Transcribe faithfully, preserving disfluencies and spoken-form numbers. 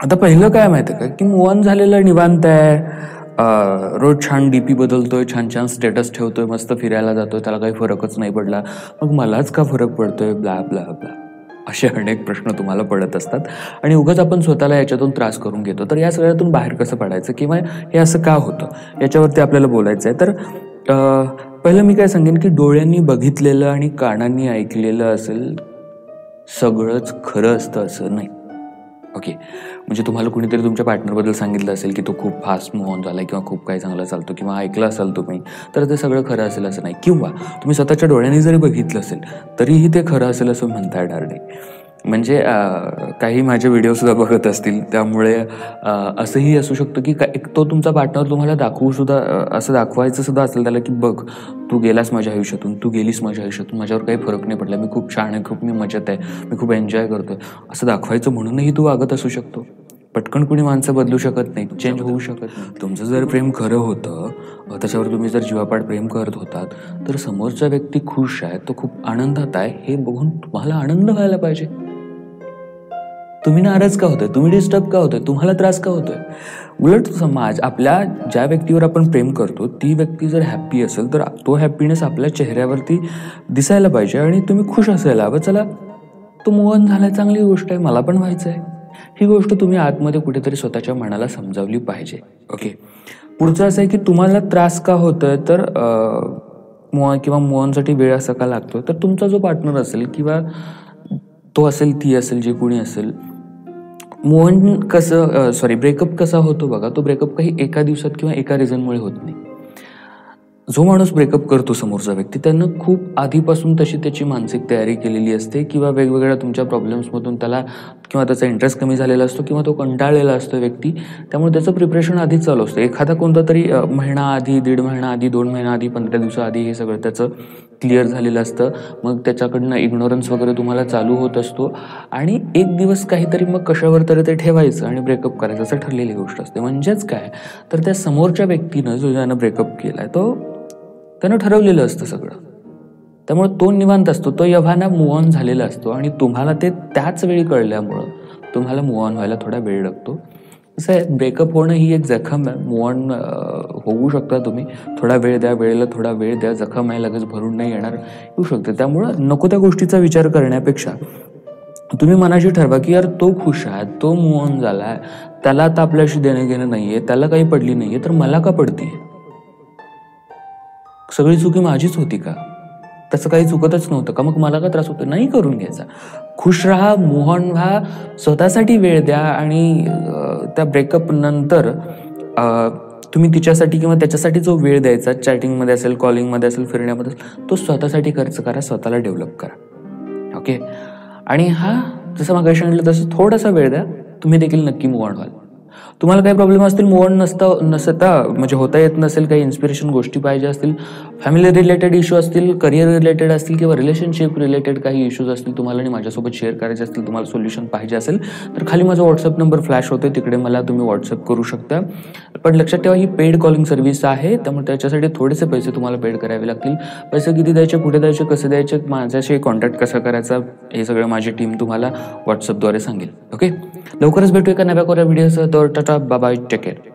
आता पहिलं काय माहिती आहे का, की मूव ऑन झालेलं निवांत आहे, रोज छान डीपी बदलतोय, छान छान स्टेटस ठेवतोय, मस्त फिरायला जातोय, त्याला काही फरकच नाही पडला, मग मलाच का फरक पडतोय, ब्ला ब्ला ब्ला. असे अनेक प्रश्न तुम्हाला पडत असतात आणि उगाच आपण स्वतःला याच्यातून त्रास करून घेतो. तर या सगळ्यातून बाहेर कसं पडायचं किंवा हे असं का होतं याच्यावरती आपल्याला बोलायचं आहे. तर पहिलं मी काय सांगेन की डोळ्यांनी बघितलेलं आणि कानांनी ऐकलेलं असेल सगळंच खरं असतं असं नाही. ओके, म्हणजे तुम्हाला कुणीतरी तुमच्या पार्टनरबद्दल सांगितलं असेल की तो खूप फास्ट मूव्ह ऑन झाला किंवा खूप काही चांगला चालतो किंवा ऐकलं असाल तुम्ही, तर ते सगळं खरं असेल असं नाही. किंवा तुम्ही स्वतःच्या डोळ्यांनी जरी बघितलं असेल तरीही ते खरं असेल असं म्हणता येणार नाही. म्हणजे काही माझे व्हिडिओसुद्धा बघत असतील, त्यामुळे असंही असू शकतं की एक तो तुमचा पार्टनर तुम्हाला दाखवू सुद्धा असं दाखवायचं सुद्धा असेल त्याला की बघ तू गेलास माझ्या आयुष्यातून, तू गेलीस माझ्या आयुष्यातून, माझ्यावर काही फरक नाही पडला, मी खूप छान आहे, खूप मी मजेत आहे, मी खूप एन्जॉय करतोय, असं दाखवायचं म्हणूनही तू वागत असू शकतो. पटकन कुणी माणसं बदलू शकत नाही, चेंज होऊ शकत नाही. तुमचं जर प्रेम खरं होतं, त्याच्यावर तुम्ही जर जीवापाड प्रेम करत होतात, तर समोरचा व्यक्ती खुश आहे, तो खूप आनंदात आहे हे बघून तुम्हाला आनंद व्हायला पाहिजे. तुम्ही नाराज का होतोय, तुम्ही डिस्टर्ब का होतोय, तुम्हाला त्रास का होतोय. उलट समाज आपल्या ज्या व्यक्तीवर आपण प्रेम करतो ती व्यक्ती जर हॅप्पी असेल तर तो हॅपीनेस आपल्या चेहऱ्यावरती दिसायला पाहिजे आणि तुम्ही खुश असायला हवं. चला तो मूव्ह ऑन झालाय, चांगली गोष्ट आहे, मला पण व्हायचं आहे, ही गोष्ट तुम्ही आतमध्ये कुठेतरी स्वतःच्या मनाला समजावली पाहिजे. ओके, पुढचं असं आहे की तुम्हाला त्रास का होतोय, तर मूव्ह किंवा मूव्ह ऑनसाठी वेळ असा का लागतोय, तर तुमचा जो पार्टनर असेल किंवा तो असेल, ती असेल, जे कोणी असेल, मूव्ह ऑन कसं सॉरी ब्रेकअप कसा होतो बघा, तो ब्रेकअप काही एका दिवसात किंवा एका रिझनमुळे होत नाही. जो माणूस ब्रेकअप करतो समोरचा व्यक्ती, त्यानं खूप आधीपासून तशी त्याची मानसिक तयारी केलेली असते किंवा वेगवेगळ्या तुमच्या प्रॉब्लेम्समधून त्याला किंवा त्याचा इंटरेस्ट कमी झालेला असतो किंवा तो कंटाळलेला असतो व्यक्ती, त्यामुळे त्याचं प्रिपरेशन आधीच चालू असतं. एखादा कोणता तरी महिना आधी, दीड महिना आधी, दोन महिना आधी, पंधरा दिवसाआधी हे सगळं त्याचं क्लिअर झालेलं असतं. मग त्याच्याकडनं इग्नोरन्स वगैरे तुम्हाला चालू होत असतो आणि एक दिवस काहीतरी मग कशावर तरी ते ठेवायचं आणि ब्रेकअप करायचं असं ठरलेली गोष्ट असते. म्हणजेच काय, तर त्या समोरच्या व्यक्तीनं जो ज्यानं ब्रेकअप केलाय तो त्यानं ठरवलेलं असतं सगळं, त्यामुळे तो निवांत असतो, तो एव्हाना मूव्ह ऑन झालेला असतो आणि तुम्हाला ते त्याच वेळी कळल्यामुळं तुम्हाला मूव्ह ऑन व्हायला थोडा वेळ लागतो. असं आहे, ब्रेकअप होणं ही एक जखम आहे. मूव्ह ऑन होऊ शकता तुम्ही, थोडा वेळ द्या, वेळेला थोडा वेळ द्या, जखम आहे, लगेच भरून नाही येणार, येऊ शकते. त्यामुळं नको त्या गोष्टीचा विचार करण्यापेक्षा तुम्ही मनाशी ठरवा की यार तो खुश आहे, तो मूव्ह ऑन झाला आहे, त्याला आता आपल्याशी देणं घेणं नाही आहे, त्याला काही पडली नाही आहे, तर मला का पडते, सगळी चुकी माझीच होती का, तसं काही चुकतच नव्हतं का, मग मला का त्रास होतो, नाही करून घ्यायचा. खुश राहा, मूव्ह ऑन व्हा, स्वतःसाठी वेळ द्या आणि त्या ब्रेकअप नंतर तुम्ही तिच्यासाठी किंवा त्याच्यासाठी जो वेळ द्यायचा, चॅटिंगमध्ये असेल, कॉलिंगमध्ये असेल, फिरण्यामध्ये असेल, तो स्वतःसाठी खर्च करा, स्वतःला डेव्हलप करा. ओके, आणि हा जसं मागे सांगितलं तसं थोडासा वेळ द्या, तुम्ही देखील नक्की मूव्ह ऑन व्हाल. तुम्हाला काही प्रॉब्लेम असतील, मूव्ह ऑन नसतं नसता म्हणजे होता येत नसेल, काही इन्स्पिरेशन गोष्टी पाहिजे असतील, फॅमिली रिलेटेड इश्यू असतील, करिअर रिलेटेड असतील किंवा रिलेशनशिप रिलेटेड काही इश्यूज असतील तुम्हाला आणि माझ्यासोबत शेअर करायचे असतील, तुम्हाला सोल्युशन पाहिजे असेल, तर खाली माझा व्हॉट्सअप नंबर फ्लॅश होतोय, तिकडे मला तुम्ही व्हॉट्सअप करू शकता. पण लक्षात ठेवा ही पेड कॉलिंग सर्व्हिस आहे, त्यामुळे त्याच्यासाठी थोडेसे पैसे तुम्हाला पेड करावे लागतील. पैसे किती द्यायचे, कुठे द्यायचे, कसे द्यायचे, माझ्याशी कॉन्टॅक्ट कसा करायचा, हे सगळं माझी टीम तुम्हाला व्हॉट्सअपद्वारे सांगेल. ओके, लवकरच भेटू एका नव्या कोऱ्या व्हिडिओसह. तर tata, bye bye, take care.